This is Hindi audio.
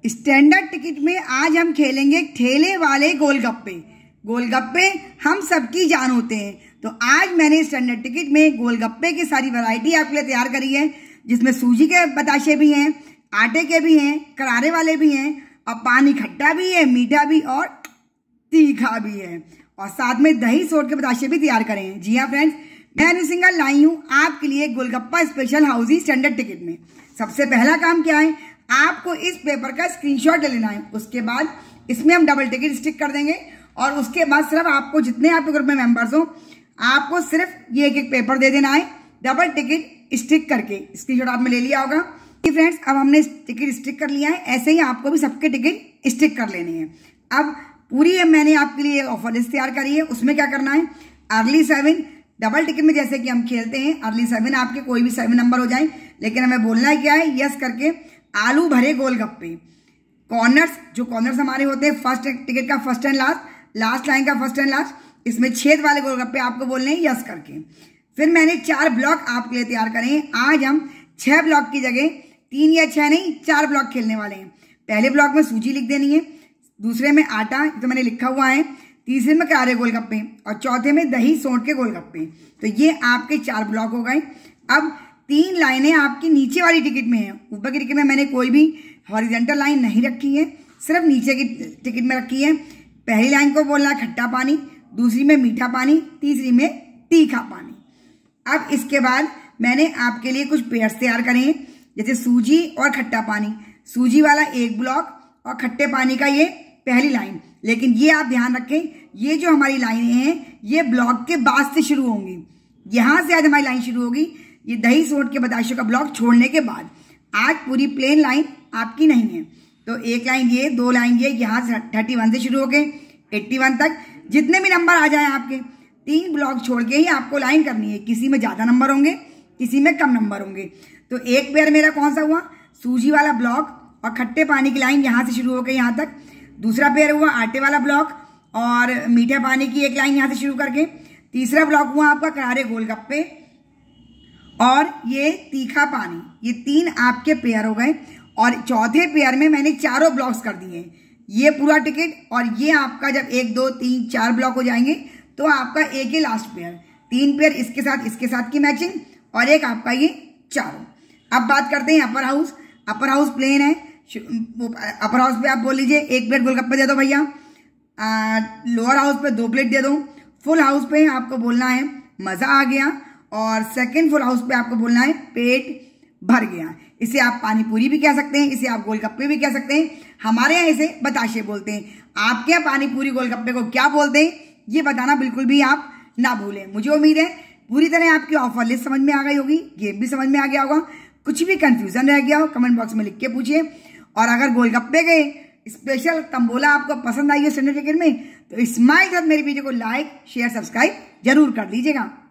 स्टैंडर्ड टिकट में आज हम खेलेंगे ठेले वाले गोलगप्पे। गोलगप्पे हम सबकी जान होते हैं, तो आज मैंने स्टैंडर्ड टिकट में गोलगप्पे की सारी वैरायटी आपके लिए तैयार करी है, जिसमें सूजी के बताशे भी हैं, आटे के भी हैं, करारे वाले भी हैं और पानी खट्टा भी है, मीठा भी और तीखा भी है, और साथ में दही सोट के बताशे भी तैयार करे हैं। जी हाँ फ्रेंड्स, मैं अनु सिंघल लाई हूँ आपके लिए golgappa special housie standard ticket में। सबसे पहला काम क्या है, आपको इस पेपर का स्क्रीनशॉट ले लेना है। उसके बाद इसमें हम डबल टिकट स्टिक कर देंगे और उसके बाद सिर्फ आपको जितने आपके ग्रुप में मेंबर्स हो आपको सिर्फ ये एक पेपर दे देना है डबल टिकट स्टिक करके। स्क्रीनशॉट आपने ले लिया होगा। फ्रेंड्स, अब हमने टिकट स्टिक कर लिया है, ऐसे ही आपको भी सबके टिकट स्टिक कर लेने हैं। अब पूरी मैंने आपके लिए ऑफर लिस्ट तैयार करी है। उसमें क्या करना है, अर्ली 7 डबल टिकट में जैसे कि हम खेलते हैं, अर्ली 7 आपके कोई भी 7 नंबर हो जाए, लेकिन हमें बोलना है क्या है, यस करके आलू भरे गोलगप्पे। कॉर्नर्स, जो कॉर्नर्स हमारे होते हैं फर्स्ट टिकट का first and last, last line का फर्स्ट एंड लास्ट, इसमें छेद वाले गोलगप्पे आपको बोलने हैं यस करके। फिर मैंने 4 ब्लॉक आपके लिए तैयार करे हैं। आज हम 6 ब्लॉक की जगह 3 या 6 नहीं 4 ब्लॉक खेलने वाले हैं। पहले ब्लॉक में सूजी लिख देनी है, दूसरे में आटा जो मैंने लिखा हुआ है, तीसरे में करारे गोलगप्पे और चौथे में दही सोंठ के गोलगप्पे। तो ये आपके 4 ब्लॉक हो गए। अब 3 लाइनें आपकी नीचे वाली टिकट में है। ऊपर की टिकट में मैंने कोई भी हॉरिजॉन्टल लाइन नहीं रखी है, सिर्फ नीचे की टिकट में रखी है। पहली लाइन को बोलना है खट्टा पानी, दूसरी में मीठा पानी, तीसरी में तीखा पानी। अब इसके बाद मैंने आपके लिए कुछ पेयर्स तैयार करे हैं, जैसे सूजी और खट्टा पानी। सूजी वाला 1 ब्लॉक और खट्टे पानी का ये पहली लाइन। लेकिन ये आप ध्यान रखें, ये जो हमारी लाइनें हैं ये ब्लॉक के बाद से शुरू होंगी। यहां से आज हमारी लाइन शुरू होगी, ये दही सोट के बताशों का ब्लॉक छोड़ने के बाद। आज पूरी प्लेन लाइन आपकी नहीं है, तो 1 लाइन ये, 2 लाइन ये, यहाँ से 31 से शुरू हो गए 81 तक। जितने भी नंबर आ जाए आपके, 3 ब्लॉक छोड़ के ही आपको लाइन करनी है। किसी में ज्यादा नंबर होंगे, किसी में कम नंबर होंगे। तो एक पेयर मेरा कौन सा हुआ, सूजी वाला ब्लॉक और खट्टे पानी की लाइन यहाँ से शुरू होकर यहाँ तक। दूसरा पेयर हुआ आटे वाला ब्लॉक और मीठे पानी की 1 लाइन यहाँ से शुरू करके। तीसरा ब्लॉक हुआ आपका करारे गोलगप्पे और ये तीखा पानी। ये 3 आपके पेयर हो गए। और चौथे पेयर में मैंने 4 ब्लॉक्स कर दिए। ये पूरा टिकट और ये आपका जब 1 2 3 4 ब्लॉक हो जाएंगे तो आपका एक ही लास्ट पेयर। 3 पेयर इसके साथ की मैचिंग और एक आपका ये 4। अब बात करते हैं upper house. Upper house plain है। अपर हाउस पे आप बोल लीजिए 1 प्लेट गोलगप्पे दे दो भैया। लोअर हाउस पे 2 प्लेट दे दो। फुल हाउस पे आपको बोलना है मजा आ गया, और सेकंड फुल हाउस पे आपको बोलना है पेट भर गया। इसे आप पानी पूरी भी कह सकते हैं, इसे आप गोलगप्पे भी कह सकते हैं। हमारे यहाँ इसे बताशे बोलते हैं। आपके यहाँ पानी पूरी गोलगप्पे को क्या बोलते हैं ये बताना बिल्कुल भी आप ना भूलें। मुझे उम्मीद है पूरी तरह आपकी ऑफर लिस्ट समझ में आ गई होगी, गेम भी समझ में आ गया होगा। कुछ भी कंफ्यूजन रह गया हो कमेंट बॉक्स में लिख के पूछिए। और अगर गोलगप्पे के स्पेशल तंबोला आपको पसंद आई है स्टैंडर्ड टिकट में, तो स्माइल के साथ मेरी वीडियो को लाइक शेयर सब्सक्राइब जरूर कर लीजिएगा।